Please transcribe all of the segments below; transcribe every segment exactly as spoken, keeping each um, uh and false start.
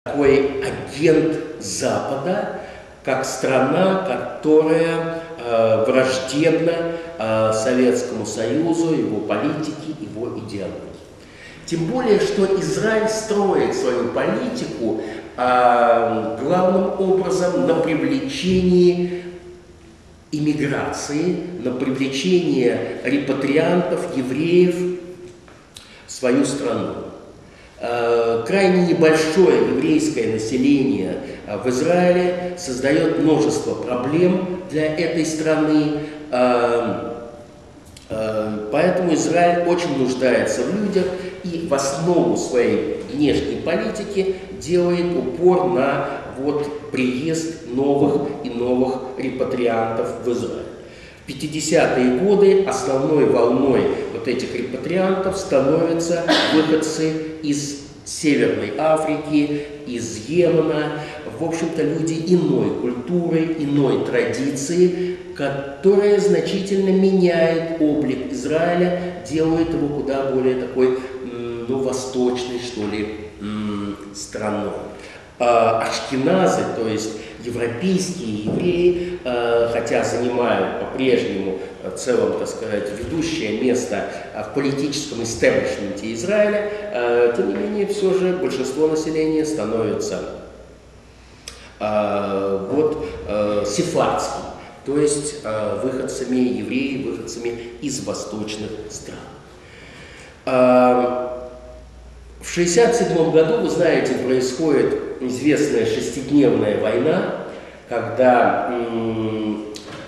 такой агент Запада, как страна, которая э, враждебна э, Советскому Союзу, его политике, его идеологии. Тем более, что Израиль строит свою политику э, главным образом на привлечении иммиграции, на привлечение репатриантов, евреев в свою страну. Э, крайне небольшое еврейское население в Израиле создает множество проблем для этой страны. Э, э, поэтому Израиль очень нуждается в людях и в основу своей внешней политики делает упор на вот, приезд новых и новых репатриантов в Израиль. В пятидесятые годы основной волной вот этих репатриантов становятся выходцы из Северной Африки, из Йемена, в общем-то, люди иной культуры, иной традиции, которая значительно меняет облик Израиля, делает его куда более такой, ну, восточной, что ли, страной. Ашкеназы, то есть европейские евреи, хотя занимают по-прежнему в целом, так сказать, ведущее место в политическом истеблишменте Израиля, тем не менее, все же большинство населения становится вот сефардским, то есть выходцами евреев, выходцами из восточных стран. В шестьдесят седьмом году, вы знаете, происходит известная шестидневная война, когда м,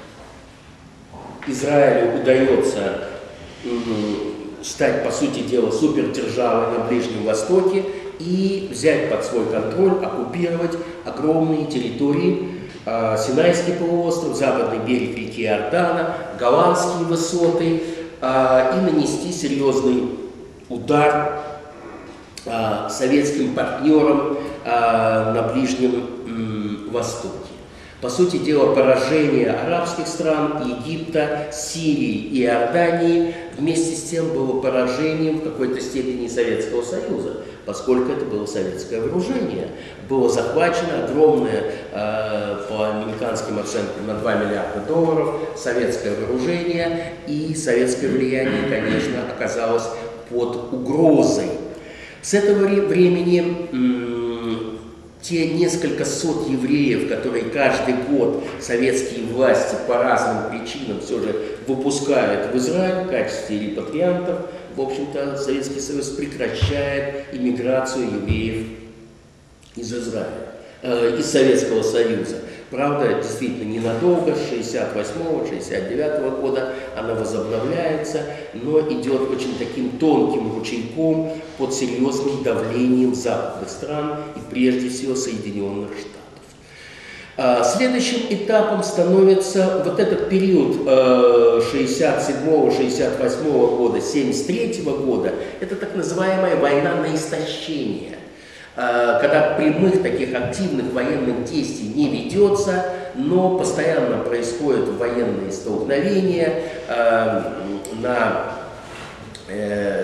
Израилю удается м, стать, по сути дела, супердержавой на Ближнем Востоке и взять под свой контроль, оккупировать огромные территории, э, Синайский полуостров, западный берег реки Иордана, Голландские высоты, э, и нанести серьезный удар советским партнерам на Ближнем Востоке. По сути дела, поражение арабских стран, Египта, Сирии и Иордании вместе с тем было поражением в какой-то степени Советского Союза, поскольку это было советское вооружение. Было захвачено огромное, по американским оценкам, на два миллиарда долларов советское вооружение, и советское влияние, конечно, оказалось под угрозой. С этого времени м, те несколько сот евреев, которые каждый год советские власти по разным причинам все же выпускают в Израиль в качестве репатриантов, в общем-то, Советский Союз прекращает иммиграцию евреев из Израиля, э, из Советского Союза. Правда, действительно, ненадолго, с шестьдесят восьмого — шестьдесят девятого года она возобновляется, но идет очень таким тонким ручейком под серьезным давлением западных стран и прежде всего Соединенных Штатов. Следующим этапом становится вот этот период шестьдесят седьмого — шестьдесят восьмого года, семьдесят третьего года, это так называемая война на истощение. Когда прямых таких активных военных действий не ведется, но постоянно происходят военные столкновения э, на э,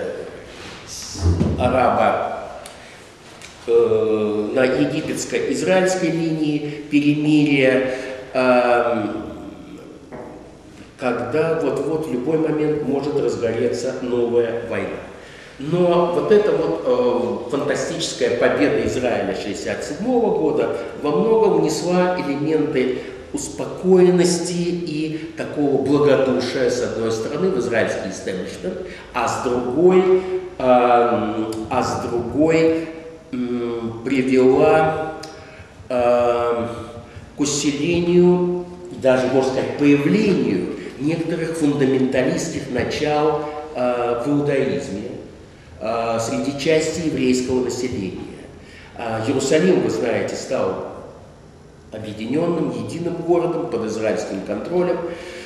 арабо, э, на египетско-израильской линии перемирия, э, когда вот-вот в любой момент может разгореться новая война. Но вот эта вот э, фантастическая победа Израиля шестьдесят седьмого года во многом внесла элементы успокоенности и такого благодушия, с одной стороны, в израильский истеблишмент, а с другой, э, а с другой э, привела э, к усилению, даже, можно сказать, появлению некоторых фундаменталистских начал э, в иудаизме среди части еврейского населения. Иерусалим, вы знаете, стал объединенным, единым городом под израильским контролем.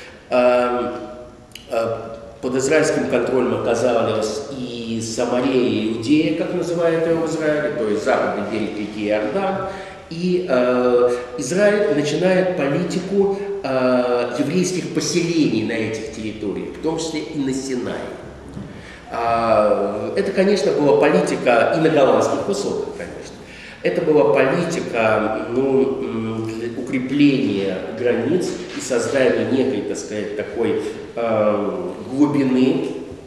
Под израильским контролем оказалась и Самария, и Иудея, как называют ее в Израиле, то есть западный берег реки Иордан. И Израиль начинает политику еврейских поселений на этих территориях, в том числе и на Синае. Это, конечно, была политика и на Голландских высотах, конечно. Это была политика, ну, укрепления границ и создания некой, так сказать, такой э, глубины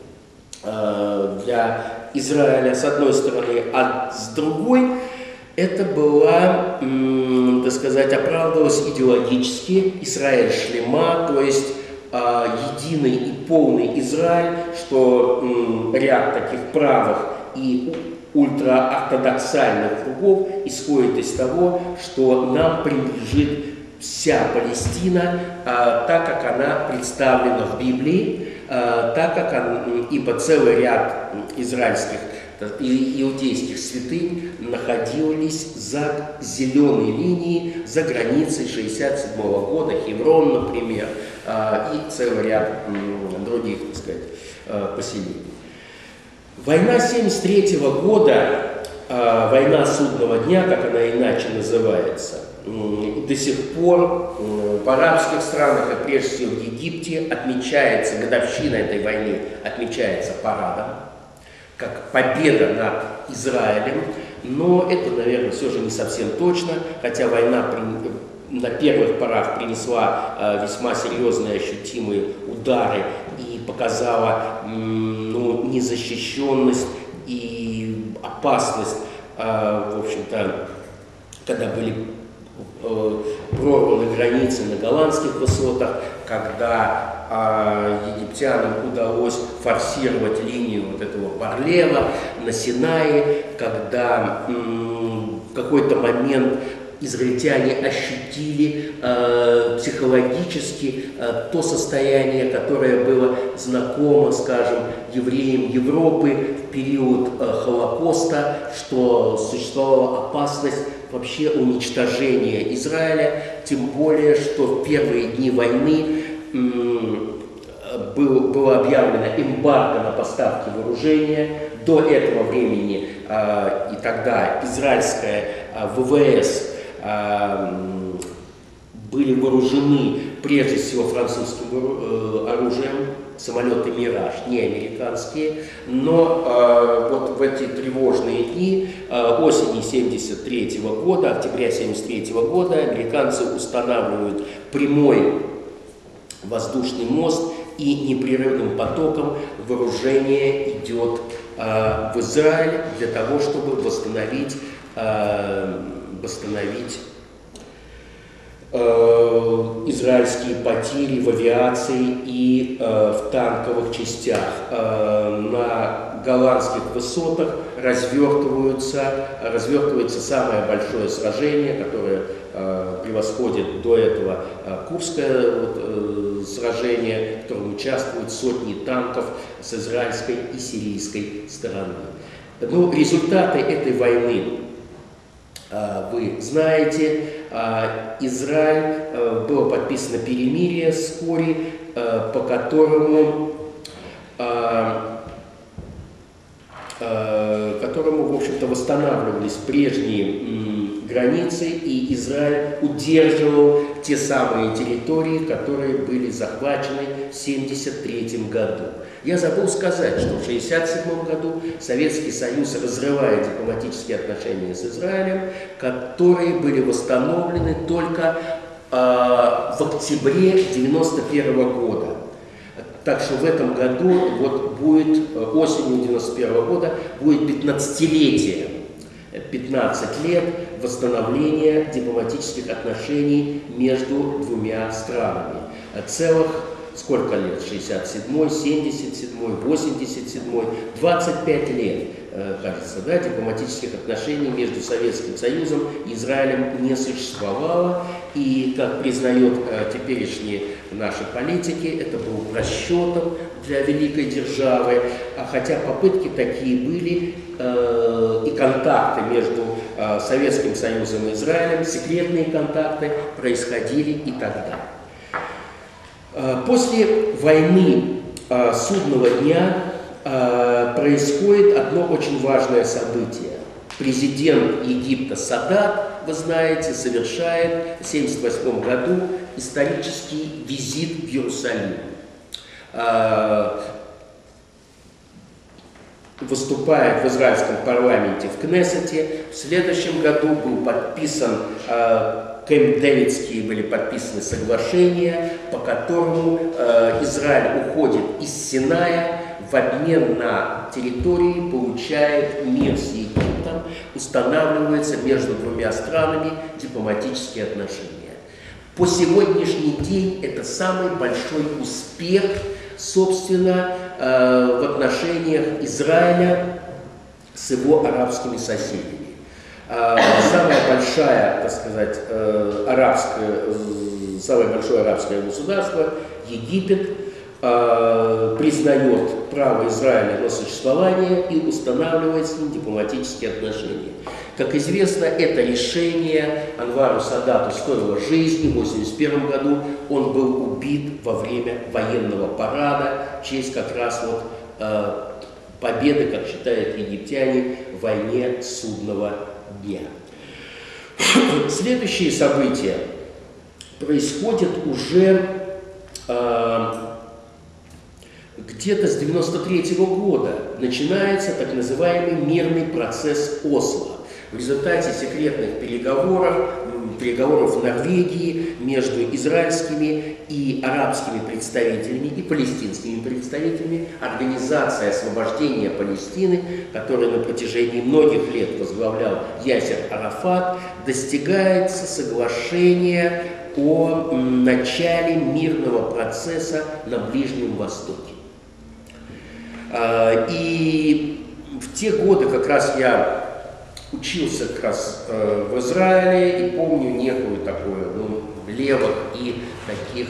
э, для Израиля, с одной стороны, а с другой это была, э, так сказать, оправдывалась идеологически Исраэль шлема, то есть э, единый и полный Израиль, что э, ряд таких правых и ультраортодоксальных кругов исходит из того, что нам принадлежит вся Палестина, а, так как она представлена в Библии, а, так как она, ибо целый ряд израильских и иудейских святынь находились за зеленой линией, за границей шестьдесят седьмого года, Хеврон, например, а, и целый ряд м, других, так сказать, а, поселений. Война семьдесят третьего года, э, война судного дня, как она иначе называется, э, до сих пор э, в арабских странах, и прежде всего в Египте, отмечается, годовщина этой войны отмечается парадом, как победа над Израилем, но это, наверное, все же не совсем точно, хотя война при, на первых порах принесла э, весьма серьезные ощутимые удары и показала ну, незащищенность и опасность, в общем-то, когда были прорваны границы на голландских высотах, когда египтянам удалось форсировать линию вот этого Барлева на Синае, когда в какой-то момент израильтяне ощутили э, психологически э, то состояние, которое было знакомо, скажем, евреям Европы в период э, Холокоста, что существовала опасность вообще уничтожения Израиля, тем более, что в первые дни войны э, был, было объявлено эмбарго на поставки вооружения. До этого времени э, и тогда израильская э, ВВС были вооружены прежде всего французским оружием, самолеты «Мираж», не американские, но э, вот в эти тревожные дни э, осени семьдесят третьего года, октября семьдесят третьего года американцы устанавливают прямой воздушный мост, и непрерывным потоком вооружение идет э, в Израиль для того, чтобы восстановить э, восстановить э, израильские потери в авиации и э, в танковых частях. Э, на голландских высотах развертываются, развертывается самое большое сражение, которое э, превосходит до этого э, Курское вот, э, сражение, в котором участвуют сотни танков с израильской и сирийской стороны. Ну, результаты этой войны вы знаете. Израиль, было подписано перемирие вскоре, по которому, которому, в общем-то, восстанавливались прежние границы, и Израиль удерживал те самые территории, которые были захвачены в семьдесят третьем году. Я забыл сказать, что в шестьдесят седьмом году Советский Союз разрывает дипломатические отношения с Израилем, которые были восстановлены только э, в октябре девяносто первого года. Так что в этом году, вот будет, осенью девяносто первого года, будет пятнадцатилетие, пятнадцать лет восстановления дипломатических отношений между двумя странами. Целых сколько лет? шестьдесят седьмой, семьдесят седьмой, восемьдесят седьмой, двадцать пять лет, кажется, да, дипломатических отношений между Советским Союзом и Израилем не существовало. И, как признают теперешние наши политики, это был расчетом для великой державы, а хотя попытки такие были, э, и контакты между э, Советским Союзом и Израилем, секретные контакты происходили и тогда. Э, после войны э, судного дня э, происходит одно очень важное событие. Президент Египта Садат, вы знаете, совершает в семьдесят восьмом году исторический визит в Иерусалим. выступает в израильском парламенте, в Кнессете. В следующем году был подписан, Кэмп-Дэвидские были подписаны соглашения, по которому Израиль уходит из Синая, в обмен на территории получает мир с Египтом, устанавливаются между двумя странами дипломатические отношения. По сегодняшний день это самый большой успех, собственно, в отношениях Израиля с его арабскими соседями. Самая большая, так сказать, арабское, самое большое арабское государство, Египет, признает право Израиля на существование и устанавливает с ним дипломатические отношения. Как известно, это решение Анвару Садату стоило жизни. В восемьдесят первом году он был убит во время военного парада в честь как раз вот э, победы, как считают египтяне, в войне Судного дня. Следующие события происходят уже э, где-то с девяносто третьего года. Начинается так называемый мирный процесс Осло. В результате секретных переговоров, переговоров в Норвегии между израильскими и арабскими представителями и палестинскими представителями Организация освобождения Палестины, которую на протяжении многих лет возглавлял Ясер Арафат, достигается соглашение о начале мирного процесса на Ближнем Востоке. И в те годы как раз я учился как раз э, в Израиле и помню некую такую, ну, левых и таких,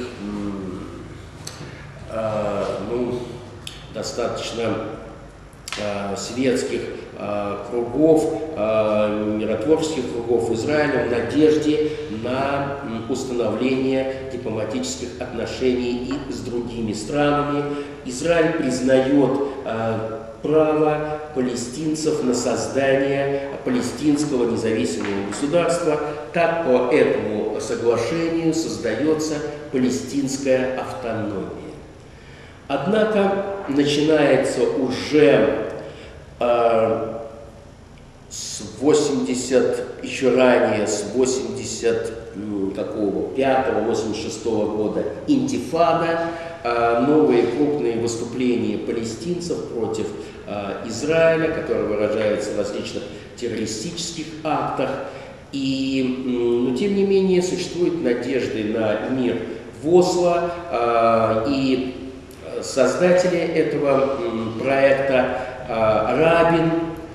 э, ну, достаточно э, светских э, кругов, э, миротворческих кругов Израиля в надежде на э, установление дипломатических отношений и с другими странами. Израиль признает э, право палестинцев на создание палестинского независимого государства. Так по этому соглашению создается палестинская автономия. Однако начинается уже э, с восьмидесятого, еще ранее, с восемьдесят пятого — восемьдесят шестого года интифада, э, новые крупные выступления палестинцев против Израиля, который выражается в различных террористических актах. И, но тем не менее, существуют надежды на мир в Осло, и создатели этого проекта Рабин,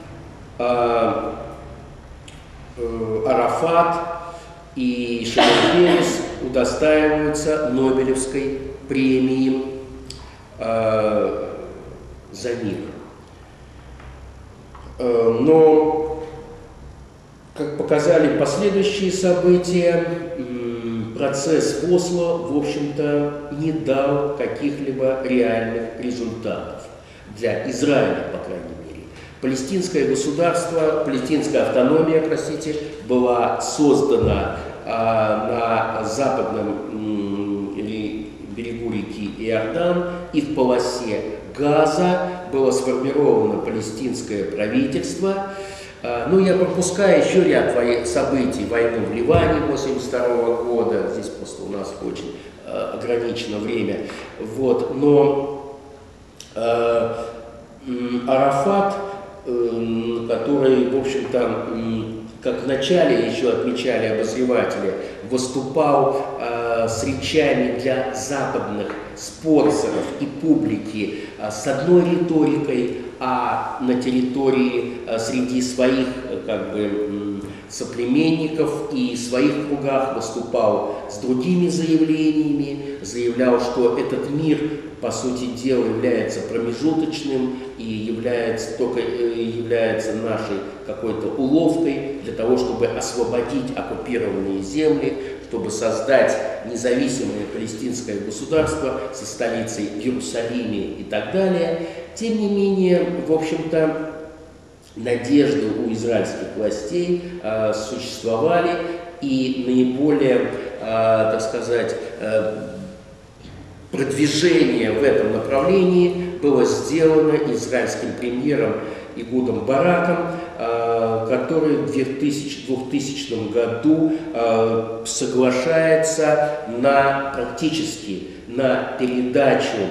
Арафат и Шимон Перес удостаиваются Нобелевской премии за мир. Но, как показали последующие события, процесс Осло, в общем-то, не дал каких-либо реальных результатов для Израиля, по крайней мере. Палестинское государство, палестинская автономия, простите, была создана а, на западном м, берегу реки Иордан и в полосе Газа было сформировано палестинское правительство. Ну, я пропускаю еще ряд событий. Войну в Ливане восемьдесят второго года. Здесь просто у нас очень ограничено время. Вот. Но э, Арафат, э, который, в общем-то, как в начале еще отмечали обозреватели, выступал э, с речами для западных спонсоров и публики э, с одной риторикой, а на территории э, среди своих э, как бы, э, соплеменников и в своих кругах выступал с другими заявлениями, заявлял, что этот мир, по сути дела, является промежуточным и является, только является нашей какой-то уловкой для того, чтобы освободить оккупированные земли, чтобы создать независимое палестинское государство со столицей в Иерусалиме и так далее. Тем не менее, в общем-то, надежды у израильских властей э, существовали, и наиболее, э, так сказать, э, продвижение в этом направлении было сделано израильским премьером Игудом Бараком, который в двухтысячном году соглашается на, практически на передачу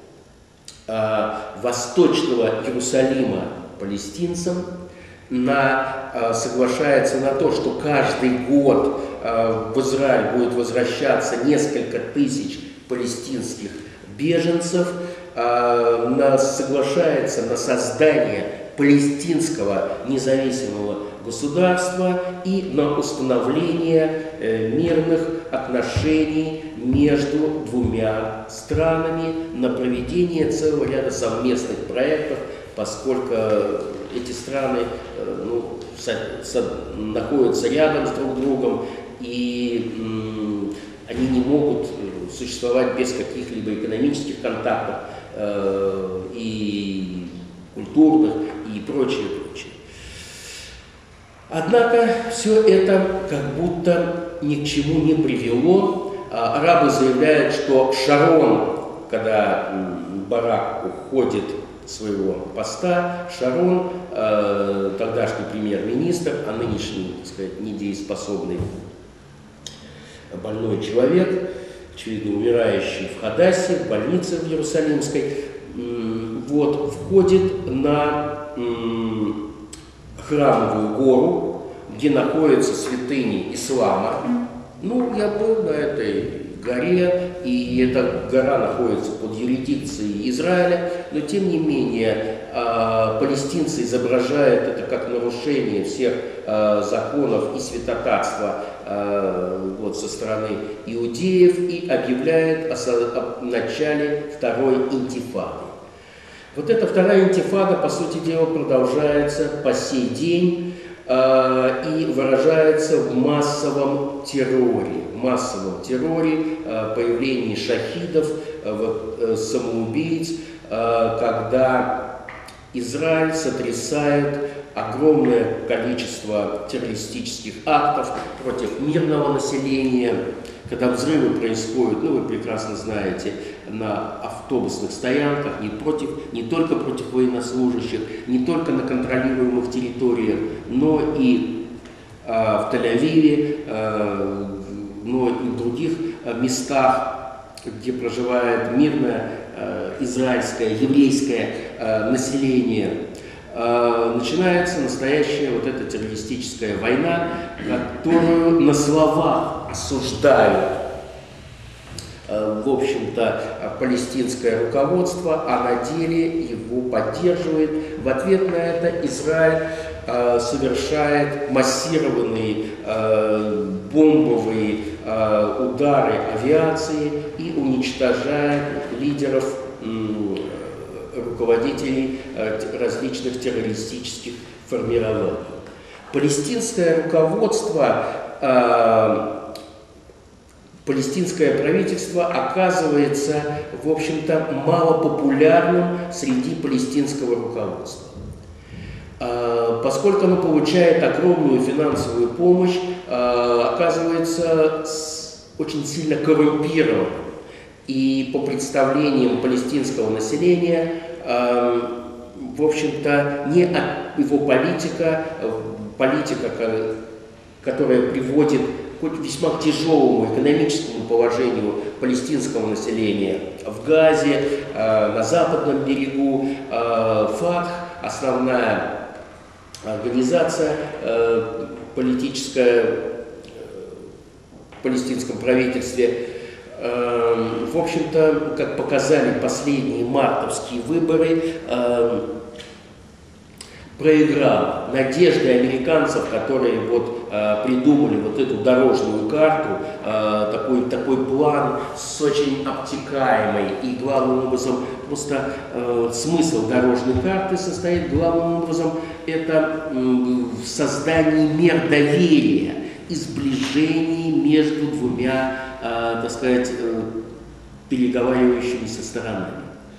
Восточного Иерусалима палестинцам, на, соглашается на то, что каждый год в Израиль будет возвращаться несколько тысяч палестинских беженцев, на, соглашается на создание палестинского независимого государства и на установление мирных отношений между двумя странами, на проведение целого ряда совместных проектов, поскольку эти страны ну, со, со, находятся рядом с друг другом, и м, они не могут существовать без каких-либо экономических контактов э, и культурных, и прочее, прочее. Однако все это как будто ни к чему не привело. Арабы заявляют, что Шарон, когда Барак уходит с своего поста, Шарон, э, тогдашний премьер-министр, а нынешний, так сказать, недееспособный больной человек, очевидно, умирающий в Хадассе, в больнице в Иерусалимской, вот, входит на м, Храмовую гору, где находятся святыни ислама. Ну, я был на этой горе, и эта гора находится под юрисдикцией Израиля, но тем не менее э, палестинцы изображают это как нарушение всех э, законов и святотатства э, вот, со стороны иудеев и объявляют о, о начале второй интифады. Вот эта вторая интифада, по сути дела, продолжается по сей день э, и выражается в массовом терроре, массовом терроре, э, появлении шахидов, э, самоубийц, э, когда Израиль сотрясает огромное количество террористических актов против мирного населения, когда взрывы происходят, ну вы прекрасно знаете, на автобусных стоянках, не, против, не только против военнослужащих, не только на контролируемых территориях, но и э, в Тель-Авиве, э, но и в других э, местах, где проживает мирное э, израильское, еврейское э, население. Э, начинается настоящая вот эта террористическая война, которую на словах осуждают, э, в общем-то, палестинское руководство, а на деле его поддерживает. В ответ на это Израиль э, совершает массированные э, бомбовые э, удары авиации и уничтожает лидеров, э, руководителей э, различных террористических формирований. Палестинское руководство, э, палестинское правительство оказывается, в общем-то, малопопулярным среди палестинского руководства. Э, поскольку оно получает огромную финансовую помощь, э, оказывается очень сильно коррумпированным. И по представлениям палестинского населения, э, в общем-то, не от его политика, политика, которая приводит к весьма тяжелому экономическому положению палестинского населения в Газе, э, на западном берегу, э, ФАТХ, основная организация э, политическая э, в палестинском правительстве, э, в общем-то, как показали последние мартовские выборы, э, проиграл надежды американцев, которые вот, э, придумали вот эту дорожную карту, э, такой, такой план с очень обтекаемой и главным образом просто э, смысл дорожной карты состоит главным образом это э, в создании мер доверия и сближении между двумя, э, так сказать, э, переговаривающимися сторонами.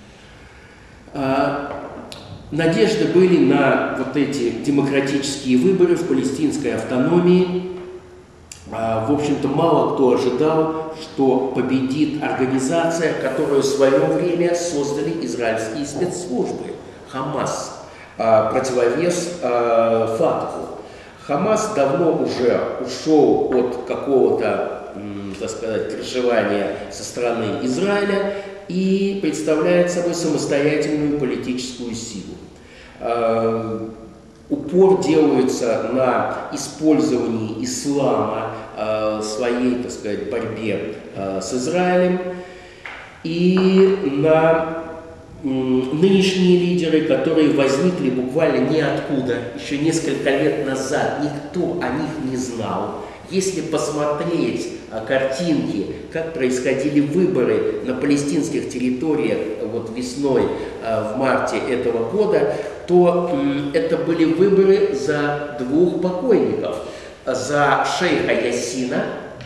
Э, Надежды были на вот эти демократические выборы в палестинской автономии, в общем-то, мало кто ожидал, что победит организация, которую в свое время создали израильские спецслужбы, Хамас, противовес Фатаху. Хамас давно уже ушел от какого-то, так сказать, крышевания со стороны Израиля и представляет собой самостоятельную политическую силу. Упор делается на использовании ислама в своей, так сказать, борьбе с Израилем, и на нынешние лидеры, которые возникли буквально ниоткуда, еще несколько лет назад никто о них не знал. Если посмотреть картинки, как происходили выборы на палестинских территориях вот весной, в марте этого года, то это были выборы за двух покойников. За шейха Ясина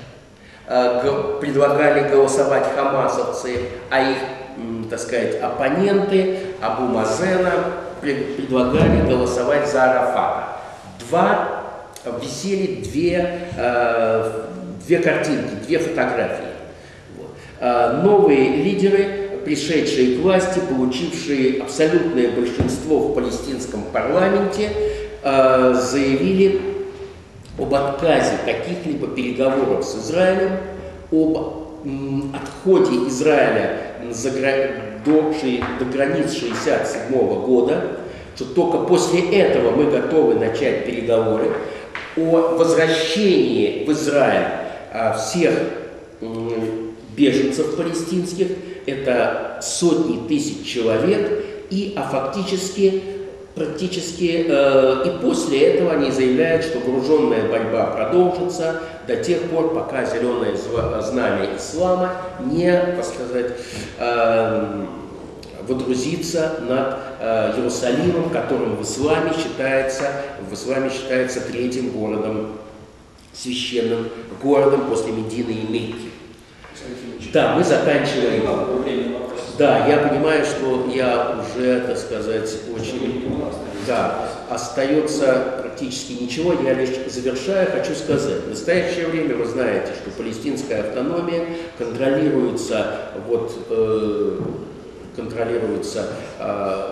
предлагали голосовать хамасовцы, а их, так сказать, оппоненты Абу Мазена предлагали голосовать за Арафата. Два висели две, э, две картинки, две фотографии. Вот. Э, новые лидеры, пришедшие к власти, получившие абсолютное большинство в палестинском парламенте, э, заявили об отказе каких-либо переговоров с Израилем, об м, отходе Израиля за, до, до границ шестьдесят седьмого года, что только после этого мы готовы начать переговоры, о возвращении в Израиль а, всех м, беженцев палестинских, это сотни тысяч человек, и а фактически, практически, э, и после этого они заявляют, что вооруженная борьба продолжится до тех пор, пока зеленое знамя ислама не, так сказать, э, водрузится над э, Иерусалимом, которым в исламе считается, в исламе считается третьим городом, священным городом после Медины и Мекки. Да, мы заканчиваем. Да, я понимаю, что я уже, так сказать, очень... Да, остается практически ничего, я лишь завершая хочу сказать. В настоящее время вы знаете, что палестинская автономия контролируется вот... Э, контролируется э,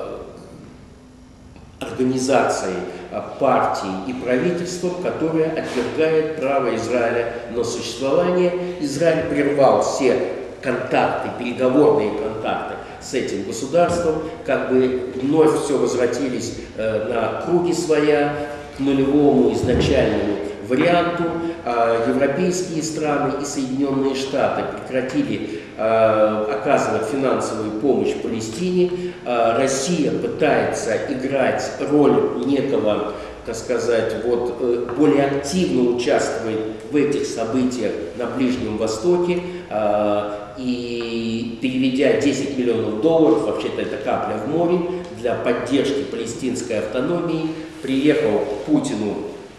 организацией, э, партией и правительством, которое отвергает право Израиля на существование. Израиль прервал все контакты, переговорные контакты с этим государством, как бы вновь все возвратились э, на круги своя, к нулевому изначальному варианту. Европейские страны и Соединенные Штаты прекратили э, оказывать финансовую помощь Палестине. Э, Россия пытается играть роль некого, так сказать, вот, э, более активно участвует в этих событиях на Ближнем Востоке. Э, и переведя десять миллионов долларов, вообще-то это капля в море, для поддержки палестинской автономии, приехал к Путину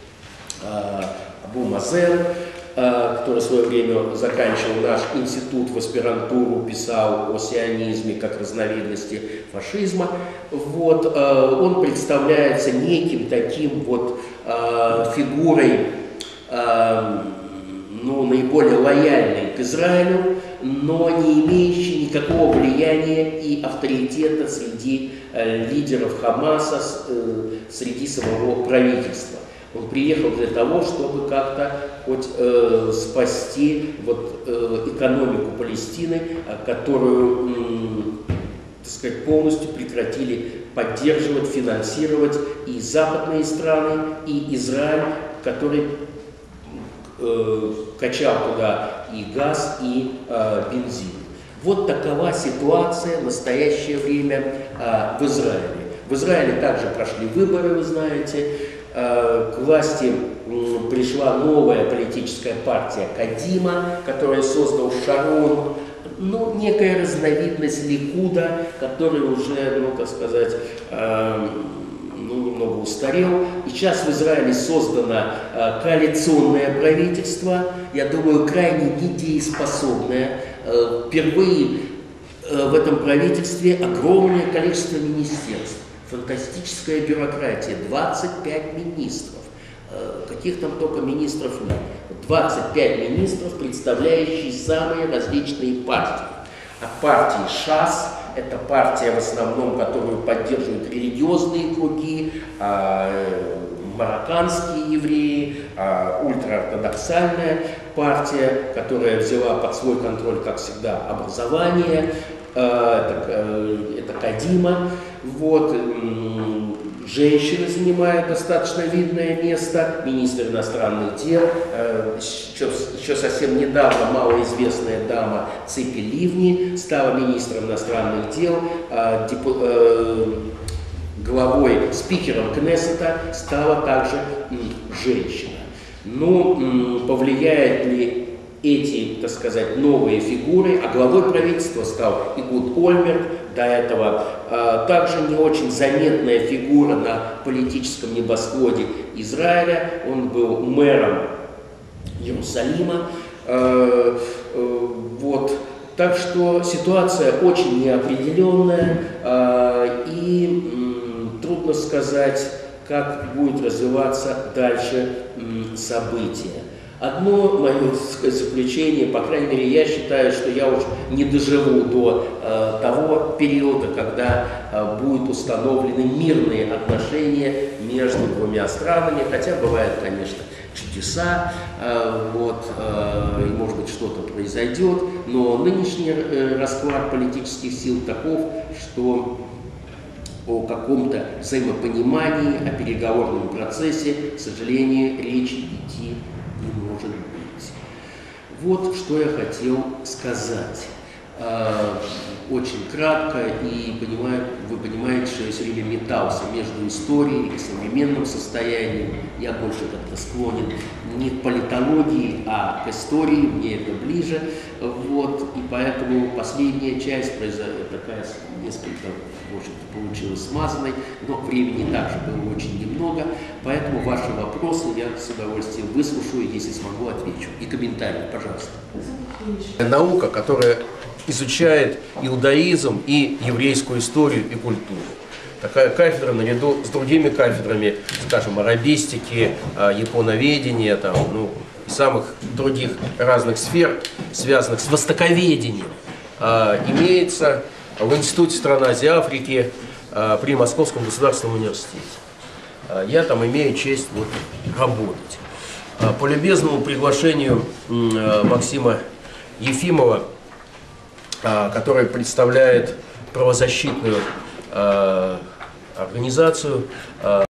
э, Абу Мазен, который в свое время заканчивал наш институт в аспирантуру, писал о сионизме как разновидности фашизма. Вот, он представляется неким таким вот фигурой, ну, наиболее лояльной к Израилю, но не имеющей никакого влияния и авторитета среди лидеров Хамаса, среди самого правительства. Он приехал для того, чтобы как-то хоть э, спасти вот, э, экономику Палестины, которую, м, так сказать, полностью прекратили поддерживать, финансировать и западные страны, и Израиль, который э, качал туда и газ, и э, бензин. Вот такова ситуация в настоящее время э, в Израиле. В Израиле также прошли выборы, вы знаете. К власти пришла новая политическая партия Кадима, которую создал Шарон, ну, некая разновидность Ликуда, который уже, ну, так сказать, э, ну, немного устарел. И сейчас в Израиле создано э, коалиционное правительство, я думаю, крайне недееспособное. Э, впервые э, в этом правительстве огромное количество министерств. Фантастическая бюрократия, двадцать пять министров. Каких там только министров нет. двадцать пять министров, представляющие самые различные партии. От партии ШАС, это партия в основном, которую поддерживают религиозные круги, марокканские евреи, ультраортодоксальная партия, которая взяла под свой контроль, как всегда, образование, это, это Кадима. Вот. Женщины занимают достаточно видное место, министр иностранных дел, еще, еще совсем недавно малоизвестная дама Ципи Ливни стала министром иностранных дел, депу, главой, спикером Кнессета стала также женщина. Ну, повлияет ли эти, так сказать, новые фигуры, а главой правительства стал Игуд Ольмерт, до этого а, также не очень заметная фигура на политическом небосводе Израиля, он был мэром Иерусалима, а, а, вот. Так что ситуация очень неопределенная, а, и м, трудно сказать, как будет развиваться дальше м, события. Одно мое заключение, по крайней мере, я считаю, что я уж не доживу до э, того периода, когда э, будут установлены мирные отношения между двумя странами, хотя бывают, конечно, чудеса, э, вот, э, и, может быть, что-то произойдет, но нынешний э, расклад политических сил таков, что о каком-то взаимопонимании, о переговорном процессе, к сожалению, речи идти не может быть. Вот что я хотел сказать. Очень кратко, и понимаю, вы понимаете, что я все время метался между историей и современным состоянием. Я больше как-то склонен не к политологии, а к истории, мне это ближе. Вот, и поэтому последняя часть такая несколько, в общем-то, получилась смазанной, но времени также было очень немного, поэтому ваши вопросы я с удовольствием выслушаю, если смогу, отвечу. И комментарии, пожалуйста. Наука, которая изучает иудаизм и еврейскую историю и культуру. Такая кафедра наряду с другими кафедрами, скажем, арабистики, японоведения, там, ну, и самых других разных сфер, связанных с востоковедением, имеется в Институте стран Азии и Африки при Московском государственном университете. Я там имею честь вот работать. По любезному приглашению Максима Ефимова, который представляет правозащитную организацию,